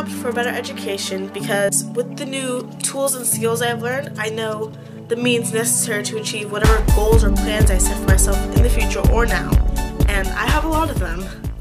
opt for a better education because with the new tools and skills I've learned, I know the means necessary to achieve whatever goals or plans I set for myself in the future or now. And I have a lot of them.